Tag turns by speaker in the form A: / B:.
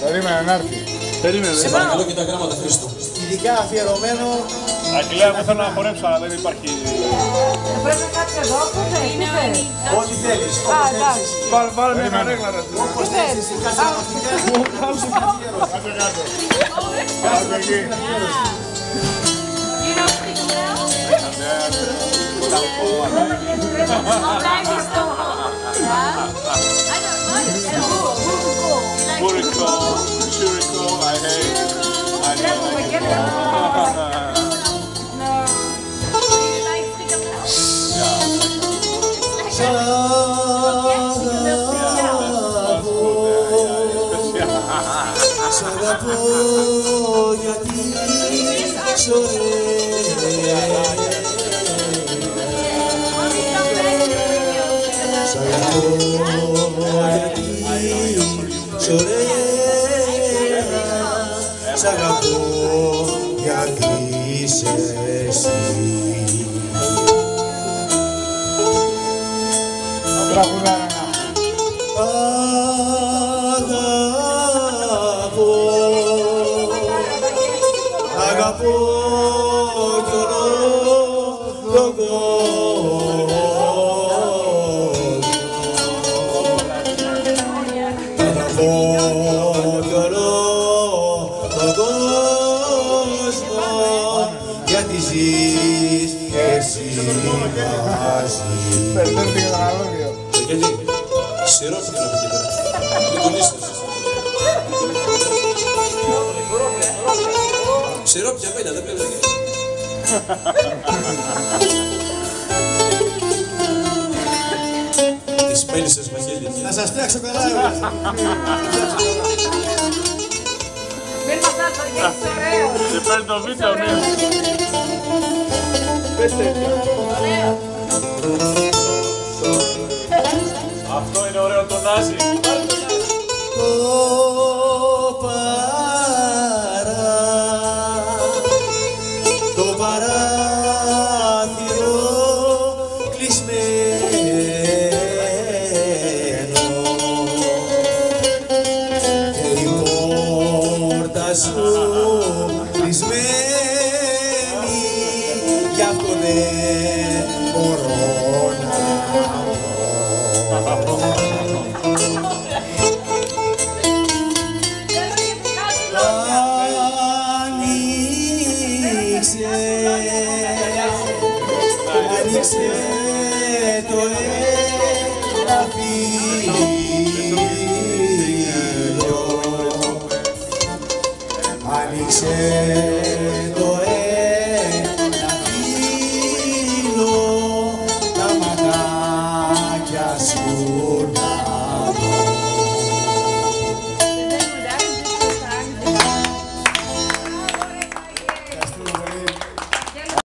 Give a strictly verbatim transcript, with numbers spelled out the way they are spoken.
A: Περίμενε να έρθει.
B: Περίμενε.
C: Σε παρακαλώ και τα γράμματα Χρήστο.
D: Ειδικά αφιερωμένο.
B: Αγγελέα, εγώ θέλω να χορέψω, αλλά δεν υπάρχει.
E: Πρέπει κάτι εδώ, πού θέλεις.
D: Ό,τι θέλεις.
E: Α, εντάξει.
B: Βάλε μια ρέγλα ρε.
D: Όπως θέλεις. Κάτσε να αφιερώσεις.
A: Κάτσε κάτω. Κάτσε εκεί.
B: Buriko, Shuriko, I hate. I
D: Σ' αγαπώ γιατί σ' ωραία. Σ' αγαπώ γιατί σ' ωραία. Σ' αγαπώ γιατί είσαι εσύ.
A: Τραγουδάρα.
D: Αγαπώ κι όλο τον κόσμο. Αγαπώ κι όλο τον κόσμο, γιατί ζεις εσύ μαζί.
A: Περνέρθει και το καλώδιο.
C: Γιατί, σιρόπι να πει εκεί πέρα. Μην κολλήσεις. Σιρόπι για μένα, δεν πρέπει. Τις μέλισσες μαχαίρι.
D: Να σας φτιάξω καλά εγώ.
E: Μην μας άσχολες, ωραίο.
B: Και παίρνει το βίντεο, ναι. Αυτό είναι ωραίο το Νάζι.
D: Το παρά, το παράθυρο κλεισμένο και η πόρτα σου κλεισμένη, γι' αυτό δεν μπορώ να Άνοιξε το ελαφρύλιο, άνοιξε